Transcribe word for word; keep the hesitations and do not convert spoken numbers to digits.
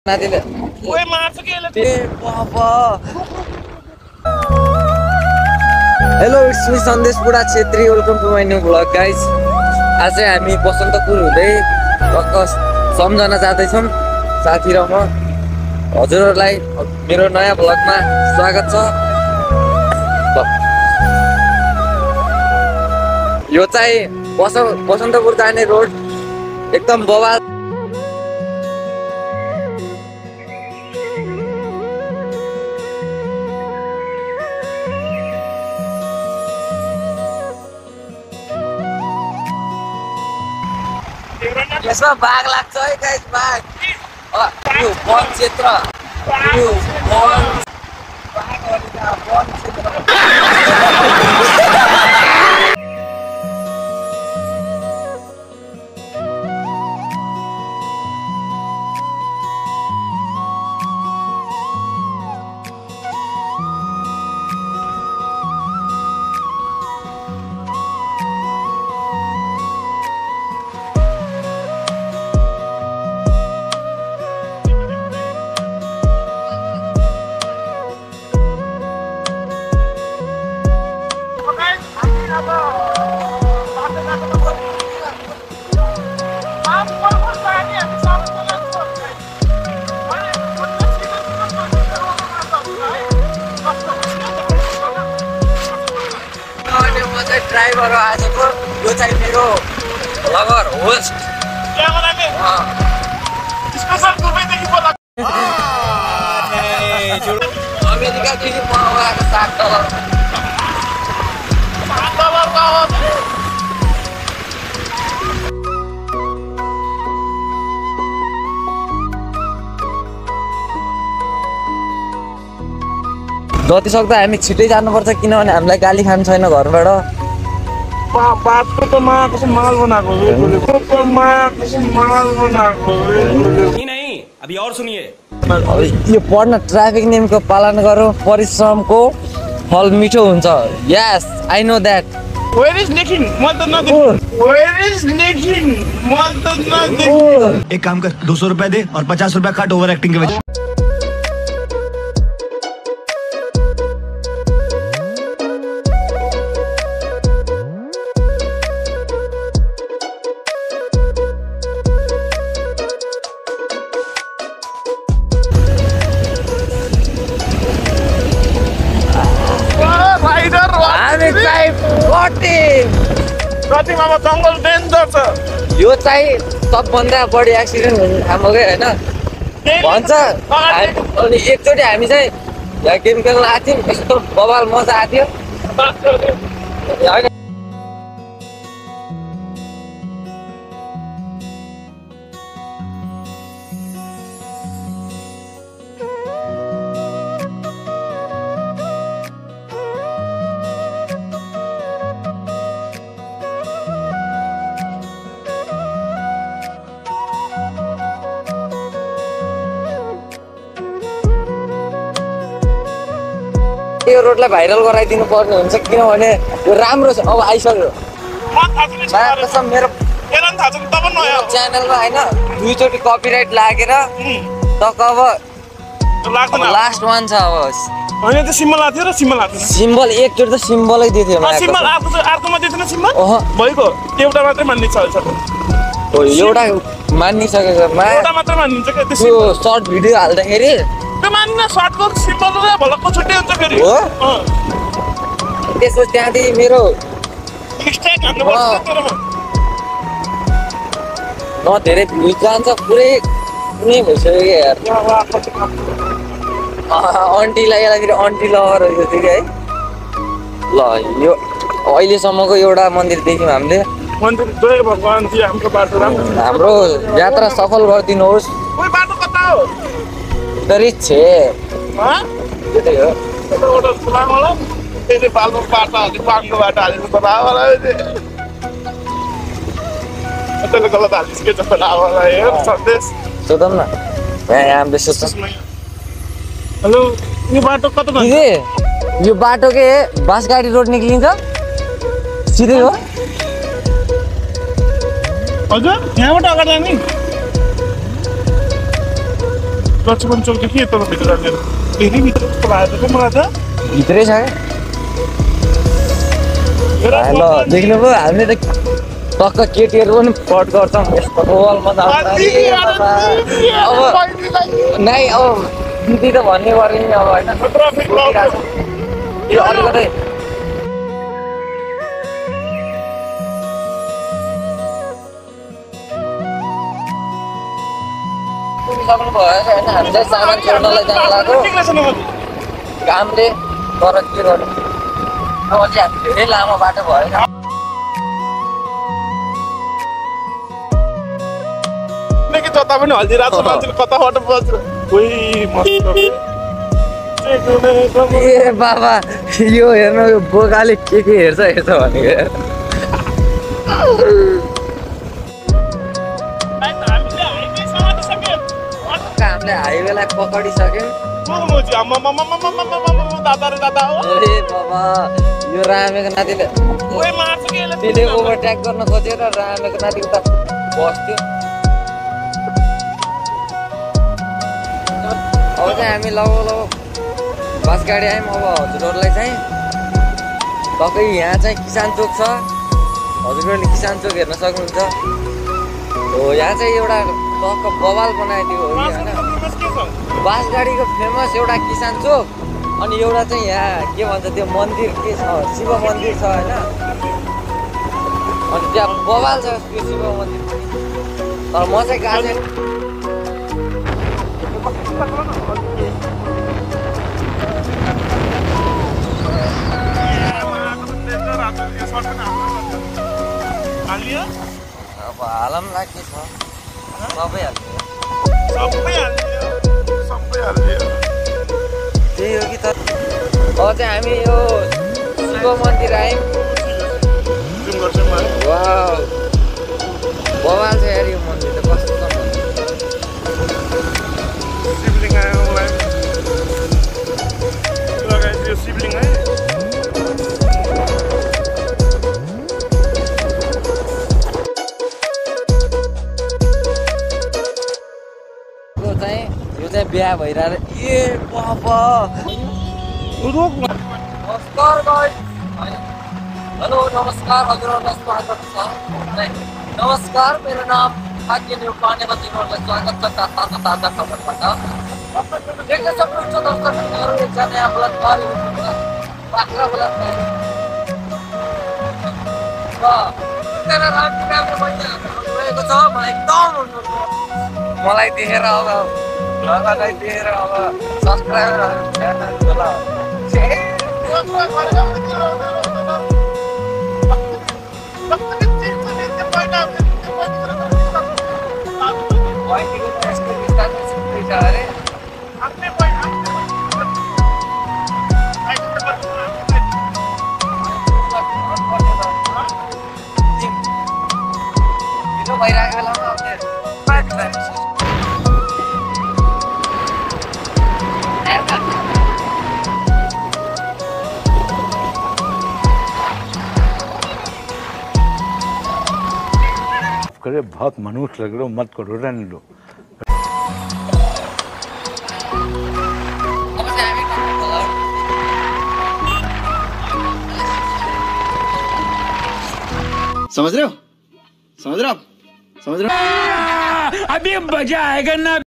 नातिले ओए मार्छ के यसले ए बाबा hello it's me Sandesh Pura Chhetri welcome to my new blog guys आज चाहिँ हामी बसन्तपुर हुँदै टक्क सम्झना जाँदैछौँ साथी र म हजुरहरूलाई मेरो नयाँ ब्लगमा स्वागत छ। यो चाहिँ बस बसन्तपुर जाने रोड एकदम बवाल यसमा बाघ लाग्छ है गाइस बाघ यो वन क्षेत्र यो वन बाघहरुका वन क्षेत्र ड्राइभर आजको यो चाहिँ मेरो लभर होस्ट अमेरिकादेखि मगाएको सात डलर जति सक्दो हामी छिटै जानुपर्छ किनभने हामीलाई गाली खानु छैन घरबाट। बातको त माको से माल बनाको हो बोलेको तो माको से माल बनाको नहीं नहीं अभी और सुनिए यो पढ्न ट्राफिक नियमको पालन गरौँ परिश्रमको फल मिठो हुन्छ। यस I know that where is निकिन म त नदेखि वेयर इज निकिन म त नदेखि एक काम कर दो सौ रुपए दे और पचास रुपए काट ओवर एक्टिंग के वजह कति मामा जंगल डेन्जर छ। यो चाहिँ सबभन्दा बढी एक्सिडेन्ट हुने ठाउँ के हैन भन्छ। अनि एकचोटि हामी चाहिँ यहाँ गेम खेल्न आएको थियौँ यस्तो बवाल मजा आएको थियो। यो रोडलाई भाइरल गराइदिनु पर्ने हुन्छ किनभने यो राम्रो छ। अब आइसक्यो मेरो च्यानलमा होइन दुईचोटि कपिराइट लागेर टक्क अब लास्ट वान छ। अब होइन त्यो सिम्बल आएको थियो र सिम्बल आएको थियो सिम्बल एकचोटि त सिम्बलै दिएको थियो सिम्बल आएको अर्कोमा दिएको थिएन सिम्बल भइगयो एउटा मात्रै मान्ने छ हो एउटा मानिसकेको एउटा मात्रै मानिन्छ के त्यो सर्ट भिडियो हाल्दाखेरि त्यो मान्न सर्टको सिम्बल र भलकको छुट्टै हुन्छ फेरि हो त्यसो त्यहाँदेखि मेरो मिस्टेक हान्नुपर्छ न धेरै भ्युज जान्छ पुरै कुनै भइसक्यो यार अन्टीलाई यसलाई अन्टी लभर हो फेरि है। ल यो अहिलेसम्मको एउटा मन्दिर देख्यौँ हामीले मन्दिर जय भगवान जी हाम्रो बाटो राम्रो हाम्रो यात्रा सफल गरिदिनुहोस्। कोही बाटो कता हो छे त्यतै हो एउटा फुलामला त्यसले बाल्नु बाटो हाल्नु पाङ्गो बाटो हाल्नु त लावाला त्यसले गलत हालिस् के जस्तो लावाला हेर सन्देश सोधौँ न यहाँ हामीले सोध्छौँ। हेलो यो बाटो कता दिदी यो बाटो के बाँसगाडी रोड निक्लिन्छ सिधै हो हजुर यहाँबाट अगाडि जाने लक्ष्मण चौकदेखि यता भित्र हालेर धेरै भित्र पलाएर त मलाई त भित्रै छ क्या ल देख्नुभयो हामीले त टक्क केटीहरू पनि पट गर्छौँ यस्तो वलमा अब नाइ अब दिदी त भन्ने गरे नि अब होइन यो अलिकतै सक्नु भयो होइन हामीले सामान छोड्नलाई जानु लाग्यो कामले तर के गर्नु अब चाहिँ हामी धेरै लामो बाटो भएन कि जता पनि हल्दिरहेको छ मान्छेले कताबाट बस्छ कोही ए बाबा यो हेर्नु यो बोकाले के के हेर्छ हेर्छ भनेको हामीले हाइवेलाई पक्रिसक्यौँ ए बाबा यो रामेको नातिले त्यसले ओभरट्याक गर्न खोजेर रामेको नाति उता बस्थ्यो अब चाहिँ हामी लग लग बस गाडी आयौँ अब हजुरहरूलाई चाहिँ टक्कै यहाँ चाहिँ किसान चोक छ हजुरहरूले किसान चोक हेर्न सक्नुहुन्छ हो यहाँ चाहिँ एउटा टक्क बवाल बनाइदियो हो होइन बस गाडीको फेमस एउटा किसान चोक अनि एउटा चाहिँ यहाँ के भन्छ त्यो मन्दिर के छ शिव मन्दिर छ होइन अनि त्यहाँ बवाल छ त्यो शिव मन्दिर तर म चाहिँ गएको छैन अब हालौँला के छ सबै हाल्यो त्यही हो कि त अब चाहिँ हामी यो शिव मन्दिर आयौँ वाउ बवाल छ यार यो मन्दिर त कस्तो छ शिवलिङ आयो लगाइदियो शिवलिङ है यो चाहिँ बिहा भइरहेको ए बाबा नमस्कार गाइस हेलो नमस्कार हजुरहरूलाई स्वागत छ नमस्कार मेरो नाम भाग्य नेपालले हजुरहरूलाई स्वागत छ ताजा ताजा खबरबाट देख्न सक्नुहुन्छ दर्शकहरू एकजना यहाँ बलात्कारी बाख्रा बलात्कारी र एकजना राम्रो राम्रो महिलाहरू भएको छ मलाई एकदम मलाई देखेर अब लगालाई दिएर अब सब्सक्राइबरहरू च्यानलको ल अरे भइरहेको बेलामा करे बहुत मनुष्य लग रहे हो मत करो रहने लो समझ रहे हो समझ रहे हो समझ रहे हो अभी मजा आएगा ना।